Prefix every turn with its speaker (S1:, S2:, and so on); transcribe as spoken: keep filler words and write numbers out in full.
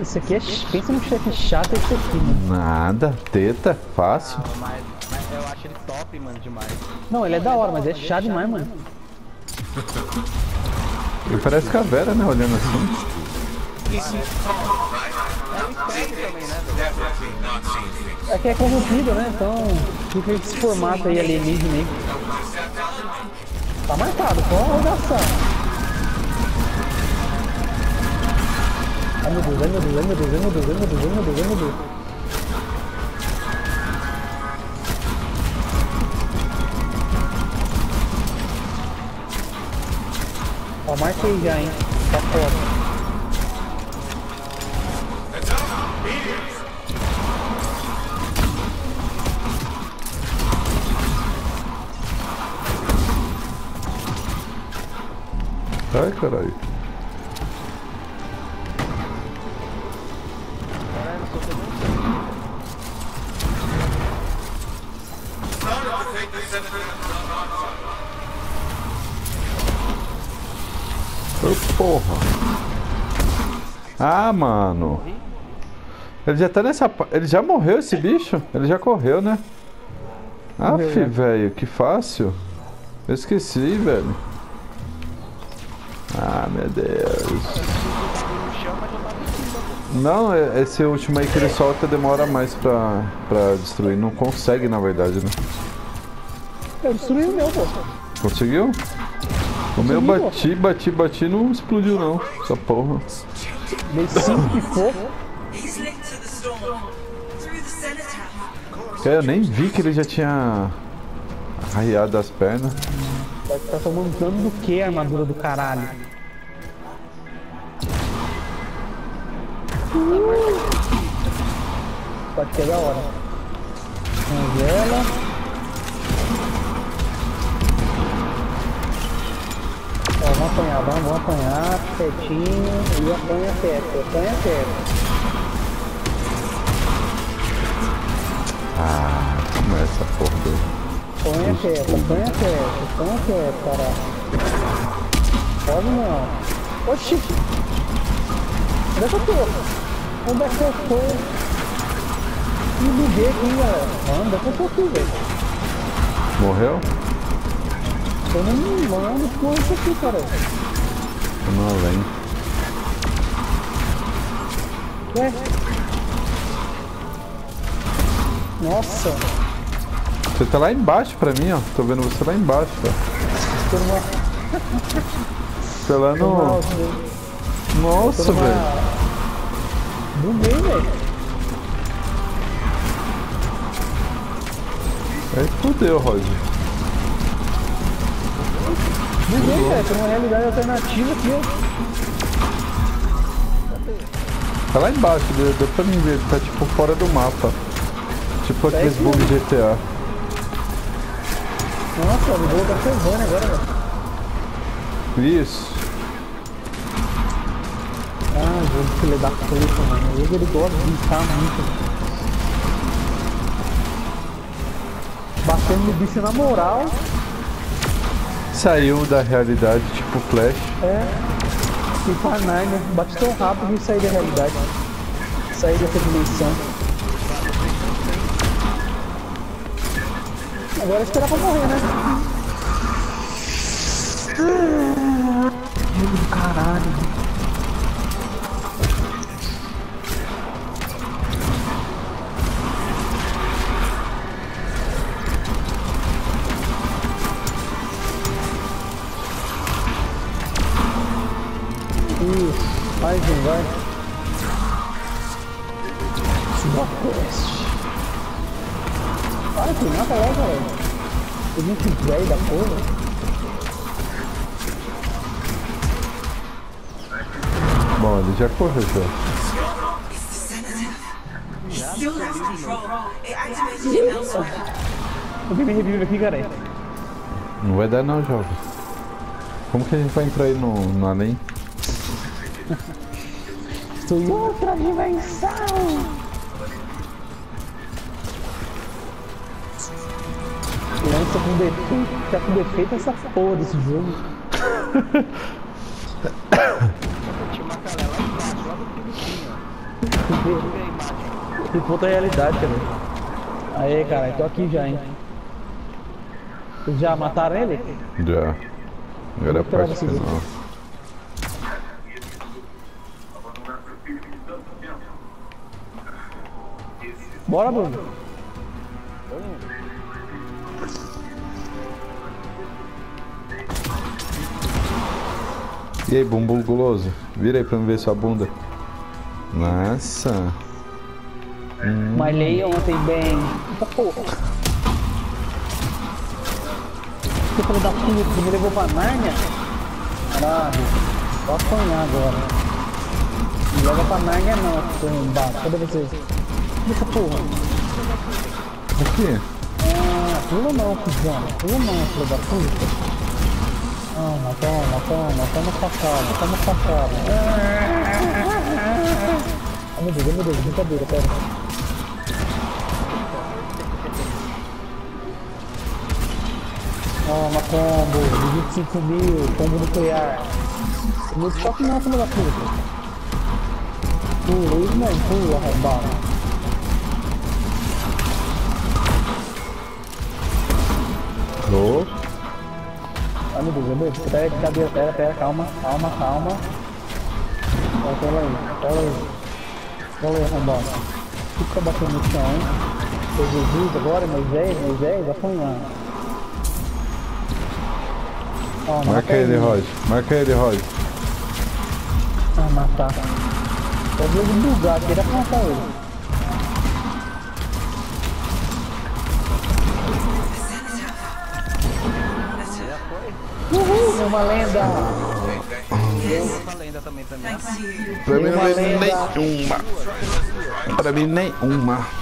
S1: Esse aqui é... Pensa no chefe chato esse aqui, mano.
S2: Nada, teta, fácil.
S3: Ah, mas, mas eu acho ele top, mano, demais.
S1: Não, ele é da hora, mas é chato demais, mano.
S2: Ele parece caveira, né? Olhando assim.
S3: É o Spectre também, né?
S1: É que é corrompido, né? Então fica esse formato aí alienígena aí. Tá marcado, só a rodação. Ai meu Deus, ai meu Deus, ai meu Deus, ai meu Deus, ai meu Deus, ai meu Deus, ai meu Deus. Ó, marquei já, hein? Tá foda.
S2: Ai, caralho. Oh, porra. Ah, mano. Ele já tá nessa... Ele já morreu, esse bicho? Ele já correu, né? Aff, velho, que fácil. Eu esqueci, velho. Ah, meu Deus. Não, esse último aí que ele solta demora mais pra, pra destruir. Não consegue, na verdade, né?
S1: Eu destruí o meu, pô.
S2: Conseguiu? O meu bati, bati, bati, não explodiu não. Essa porra.
S1: Dei cinco que for.
S2: Cara, eu nem vi que ele já tinha arreado as pernas.
S1: Vai estar tomando dano do que a armadura do caralho? Uh! Pode ser da hora. Congela. Ó, vamos apanhar, vamos, vamos apanhar, pertinho, e apanha perto, apanha perto.
S2: Ah, como é essa porra do...
S1: Apanha perto, apanha perto, apanha perto, caralho. Pode não. Oxi! Onde é que eu tô? Onde é que eu tô? Me buguei aqui, galera. Onde é que eu tô aqui, velho?
S2: Morreu?
S1: Tô no mano, porra, isso aqui, cara.
S2: Tô no além.
S1: Ué? Nossa!
S2: Você tá lá embaixo pra mim, ó. Tô vendo você lá embaixo, ó.
S1: Tô numa...
S2: Tô lá no... Nossa,
S1: numa...
S2: velho.
S1: Buguei, velho.
S2: Aí fudeu, Roger.
S1: Buguei, velho. Tô numa realidade alternativa aqui, ó.
S2: Tá lá embaixo, deu, deu pra mim ver. Tá tipo fora do mapa. Tipo aqueles bugs G T A.
S1: Nossa, o jogo tá fervando agora, velho.
S2: Isso.
S1: Ah, jogo filho da puta, mano. O jogo ele gosta de brincar muito. Batendo no bicho na moral.
S2: Saiu da realidade, tipo Flash.
S1: É. E Fortnite, né? Bate tão rápido e sair da realidade. Sair dessa dimensão. Agora é esperar pra morrer, né? Jogo do caralho. Isso, mais um, vai. Subaquest. Para que mata lá, cara. Tem gente velho da porra.
S2: Bom, ele já correu já.
S1: Alguém me revive aqui, cara.
S2: Não vai dar não, jovem. Como que a gente vai entrar aí no, no além?
S1: Estou em outra dimensão! Lança com defeito, tá com defeito essa porra desse jogo.
S3: Tinha uma galera lá embaixo, lá do Filipe, ó.
S1: Que puta realidade, cara. Aí, cara, tô aqui já, hein. Vocês já mataram ele?
S2: Já. Agora é a parte final.
S1: Bora, Bruno.
S2: E aí, bumbum guloso? Vira aí pra me ver sua bunda. Nossa. Hum.
S1: Malhei ontem bem. Eita porra. Você falou da puta, você me levou pra Nárnia? Caralho. Vou apanhar agora. Não leva pra Nárnia não, seu embaixo. Cadê vocês? Eita porra.
S2: O quê?
S1: Ah, pula não, cuzão. Pula não, filho da puta. Toma, toma, toma, toma facada, toma facada. Ai meu Deus, ai meu Deus, brincadeira, pera. Toma, combo, vinte e cinco mil, combo nuclear. Não toque não, filho da puta. Pula, isso mesmo, pula, arrombado.
S2: Oh.
S1: Ai meu Deus, meu Deus, pera, pera, pera, pera, calma, calma, calma. Pera aí, pera aí. Pera aí, arrombado. Fica batendo no chão, hein? Foi Jesus agora, Moisés, Moisés, apanhando. Oh,
S2: marca ele, Rod. Marca ele, Rod.
S1: Ah, matar. Eu vou bugar aqui, dá pra matar ele. Uhul, uma lenda!
S3: Uma lenda também, também.
S2: Pra mim
S1: Uma
S2: não é
S1: lenda.
S2: nenhuma. Pra mim nenhuma.